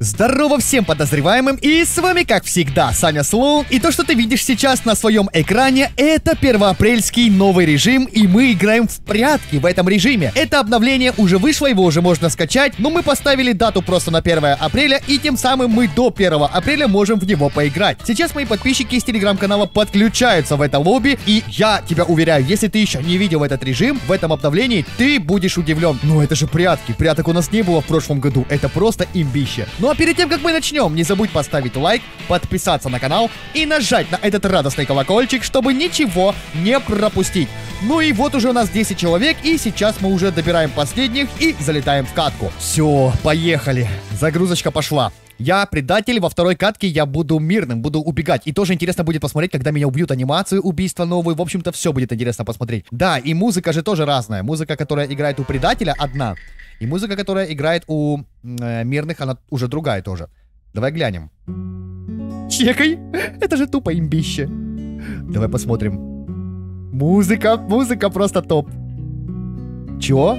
Здорово всем подозреваемым, и с вами, как всегда, Саня Слоун. И то, что ты видишь сейчас на своем экране, это первоапрельский новый режим, и мы играем в прятки в этом режиме. Это обновление уже вышло, его уже можно скачать, но мы поставили дату просто на 1 апреля, и тем самым мы до 1 апреля можем в него поиграть. Сейчас мои подписчики из телеграм-канала подключаются в это лобби, и я тебя уверяю, если ты еще не видел этот режим, в этом обновлении ты будешь удивлен. Ну это же прятки, пряток у нас не было в прошлом году, это просто имбище. Ну а перед тем, как мы начнем, не забудь поставить лайк, подписаться на канал и нажать на этот радостный колокольчик, чтобы ничего не пропустить. Ну и вот уже у нас 10 человек, и сейчас мы уже добираем последних и залетаем в катку. Все, поехали. Загрузочка пошла. Я предатель, во второй катке я буду мирным, буду убегать. И тоже интересно будет посмотреть, когда меня убьют, анимацию убийства новую. В общем-то, все будет интересно посмотреть. Да, и музыка же тоже разная. Музыка, которая играет у предателя, одна. И музыка, которая играет у мирных, она уже другая тоже. Давай глянем. Чекай! Это же тупо имбище. Давай посмотрим. Музыка просто топ. Чё?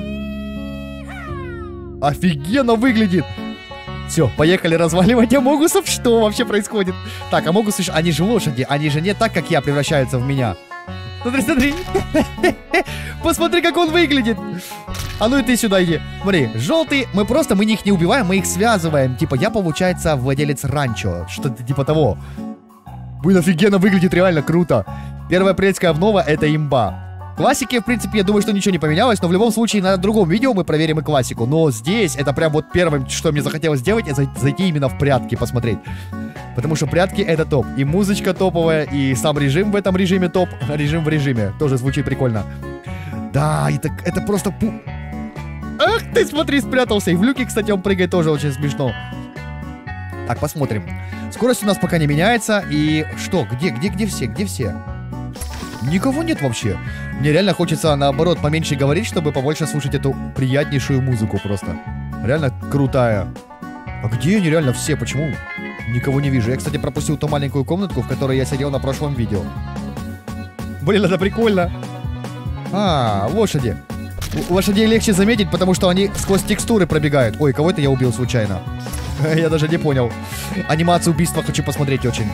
Офигенно выглядит! Все, поехали разваливать амогусов. Что вообще происходит? Так, амогусы, они же лошади. Они же не так, как я, превращаются в меня. Смотри, смотри. Посмотри, как он выглядит. А ну и ты сюда иди. Смотри, желтый, мы их не убиваем, мы их связываем. Типа, я, получается, владелец ранчо. Что-то типа того. Блин, офигенно выглядит, реально круто. Первоапрельская обнова — это имба. Классики, в принципе, я думаю, что ничего не поменялось, но в любом случае на другом видео мы проверим и классику. Но здесь это прям вот первым, что мне захотелось сделать, это зайти именно в прятки, посмотреть. Потому что прятки — это топ. И музычка топовая, и сам режим в этом режиме топ. Режим в режиме. Тоже звучит прикольно. Да, это просто... Ах ты, смотри, спрятался. И в люке, кстати, он прыгает тоже очень смешно. Так, посмотрим. Скорость у нас пока не меняется. И что? Где все? Где все? Никого нет вообще. Мне реально хочется, наоборот, поменьше говорить, чтобы побольше слушать эту приятнейшую музыку просто. Реально крутая. А где они реально все? Почему никого не вижу? Я, кстати, пропустил ту маленькую комнатку, в которой я сидел на прошлом видео. Блин, это прикольно. А, лошади. Лошадей легче заметить, потому что они сквозь текстуры пробегают. Ой, кого-то я убил случайно. Я даже не понял. Анимацию убийства хочу посмотреть очень.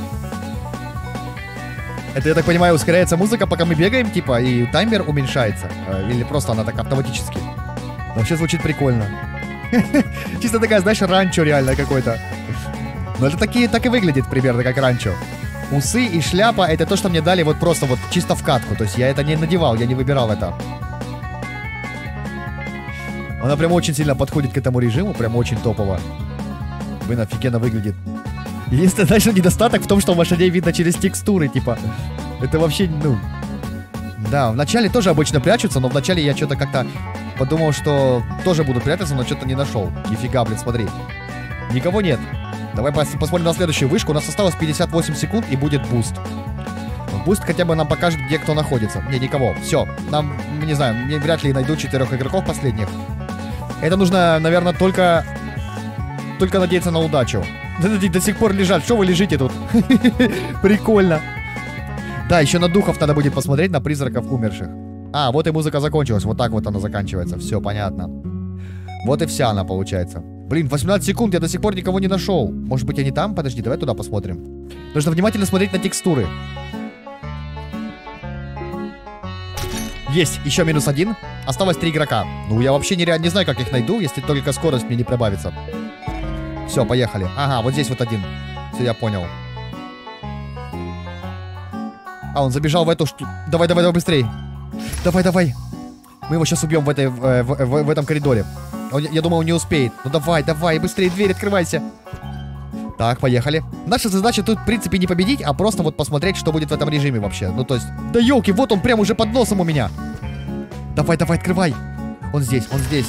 Это, я так понимаю, ускоряется музыка, пока мы бегаем, типа, и таймер уменьшается. Или просто она так автоматически. Вообще звучит прикольно. Чисто такая, знаешь, ранчо реально какой-то. Но это так и выглядит примерно как ранчо. Усы и шляпа — это то, что мне дали вот просто вот чисто в катку. То есть я это не надевал, я не выбирал это. Она прям очень сильно подходит к этому режиму, прям очень топово. Блин, офигенно выглядит. Единственный, знаешь, недостаток в том, что лошадей видно через текстуры, типа. Это вообще, ну... Да, вначале тоже обычно прячутся, но вначале я что-то как-то подумал, что тоже буду прятаться, но что-то не нашел. Нифига, блин, смотри. Никого нет. Давай посмотрим на следующую вышку. У нас осталось 58 секунд и будет буст. Буст хотя бы нам покажет, где кто находится. Не, никого. Все. Нам, не знаю, мне вряд ли найдут 4 игроков последних. Это нужно, наверное, только надеяться на удачу. До сих пор лежат. Что вы лежите тут? Прикольно. Да, еще на духов надо будет посмотреть, на призраков умерших. А, вот и музыка закончилась. Вот так вот она заканчивается. Все, понятно. Вот и вся она получается. Блин, 18 секунд, я до сих пор никого не нашел. Может быть, они там? Подожди, давай туда посмотрим. Нужно внимательно смотреть на текстуры. Есть, еще -1. Осталось 3 игрока. Ну, я вообще не знаю, как их найду, если только скорость мне не прибавится. Все, поехали. Ага, вот здесь вот один. Все, я понял. А, он забежал в эту штуку. Давай, быстрей. Давай. Мы его сейчас убьем в этом коридоре. Я думаю, он не успеет. Ну давай, быстрее, дверь открывайся. Так, поехали. Наша задача тут, в принципе, не победить, а просто вот посмотреть, что будет в этом режиме вообще. Ну, то есть... Да елки, вот он прям уже под носом у меня. Давай, открывай. Он здесь.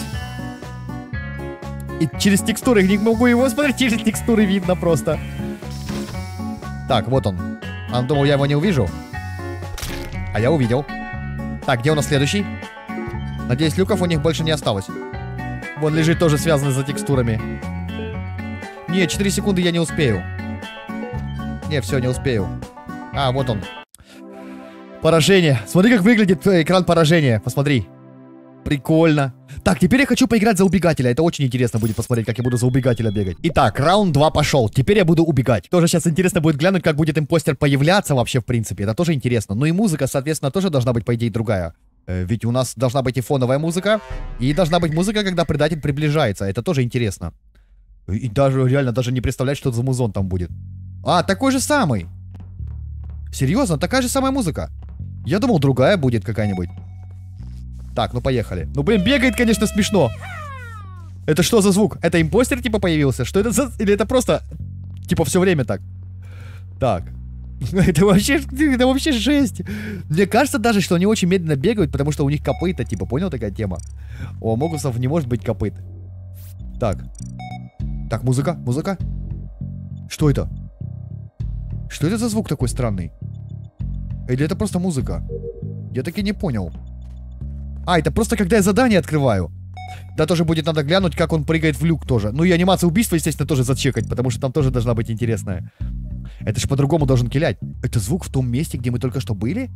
И через текстуры, не могу его смотреть, через текстуры видно просто. Так, вот он. Он думал, я его не увижу. А я увидел. Так, где у нас следующий? Надеюсь, люков у них больше не осталось. Вон лежит тоже связанный за текстурами. Не, 4 секунды я не успею. Не, все, не успею. А, вот он. Поражение. Смотри, как выглядит экран поражения. Посмотри. Прикольно. Так, теперь я хочу поиграть за убегателя. Это очень интересно будет посмотреть, как я буду за убегателя бегать. Итак, раунд 2 пошел. Теперь я буду убегать. Тоже сейчас интересно будет глянуть, как будет импостер появляться вообще, в принципе. Это тоже интересно. Ну и музыка, соответственно, тоже должна быть, по идее, другая. Ведь у нас должна быть и фоновая музыка, и должна быть музыка, когда предатель приближается. Это тоже интересно. И даже, реально, даже не представлять, что за музон там будет. А, такой же самый. Серьезно, такая же самая музыка. Я думал, другая будет какая-нибудь. Так, ну поехали. Ну, блин, бегает, конечно, смешно. Это что за звук? Это импостер, типа, появился? Что это за... Или это просто, типа, все время так? Так. Это вообще жесть. Мне кажется даже, что они очень медленно бегают, потому что у них копыта, типа, понял, такая тема? У амогусов не может быть копыт. Так. Так, музыка, музыка. Что это? Что это за звук такой странный? Или это просто музыка? Я таки не понял. А, это просто когда я задание открываю. Да, тоже будет надо глянуть, как он прыгает в люк тоже. Ну и анимация убийства, естественно, тоже зачекать, потому что там тоже должна быть интересная. Это же по-другому должен килять. Это звук в том месте, где мы только что были?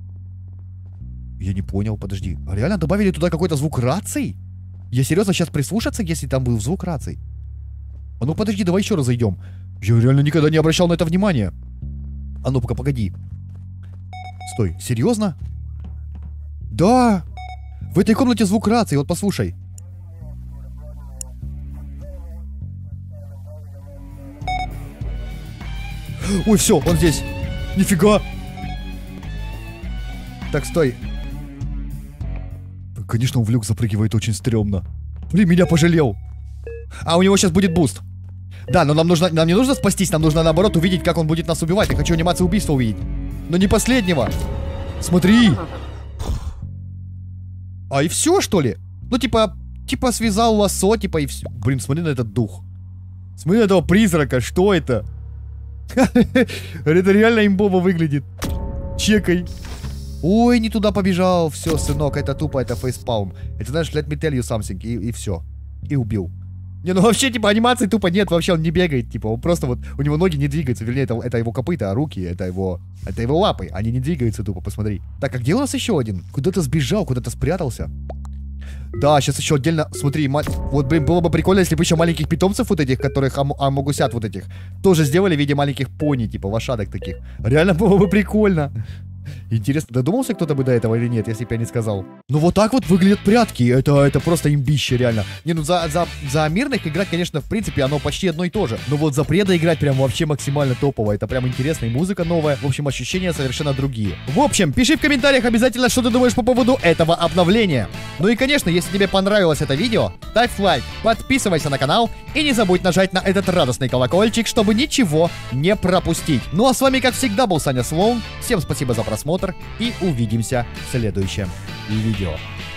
Я не понял, подожди. А реально добавили туда какой-то звук раций? Я серьезно сейчас прислушаться, если там был звук раций? А ну подожди, давай еще раз зайдем. Я реально никогда не обращал на это внимания. А ну пока, погоди. Стой, серьезно? Да! В этой комнате звук рации, вот послушай. Ой, все, он здесь. Нифига. Так, стой. Конечно, он в люк запрыгивает очень стрёмно. Блин, меня пожалел. А, у него сейчас будет буст. Да, но нам не нужно спастись, нам нужно, наоборот, увидеть, как он будет нас убивать. Я хочу анимацию убийства увидеть. Но не последнего. Смотри. А и все, что ли? Ну, типа связал лассо, типа, и все. Блин, смотри на этот дух. Смотри на этого призрака, что это? Это реально имбово выглядит. Чекай. Ой, не туда побежал. Все, сынок, это тупо, это фейспалм. Это, знаешь, let me tell you something. И все. И убил. Не, ну вообще, типа, анимации тупо нет. Вообще он не бегает, типа, он просто вот, у него ноги не двигаются. Вернее, это его копыта, а руки, это его лапы. Они не двигаются тупо, посмотри. Так, а где у нас еще один? Куда-то сбежал, куда-то спрятался. Да, сейчас еще отдельно, смотри, вот, блин, было бы прикольно, если бы еще маленьких питомцев вот этих, которых амогусят вот этих, тоже сделали в виде маленьких пони, типа лошадок таких. Реально было бы прикольно. Интересно, додумался кто-то бы до этого или нет, если бы я не сказал? Ну вот так вот выглядят прятки, это просто имбище, реально. Не, ну за мирных играть, конечно, в принципе, оно почти одно и то же. Но вот за преда играть прям вообще максимально топово, это прям интересно, и музыка новая. В общем, ощущения совершенно другие. В общем, пиши в комментариях обязательно, что ты думаешь по поводу этого обновления. Ну и, конечно, если тебе понравилось это видео, ставь лайк, подписывайся на канал и не забудь нажать на этот радостный колокольчик, чтобы ничего не пропустить. Ну а с вами, как всегда, был Саня Слоун. Всем спасибо за просмотр и увидимся в следующем видео.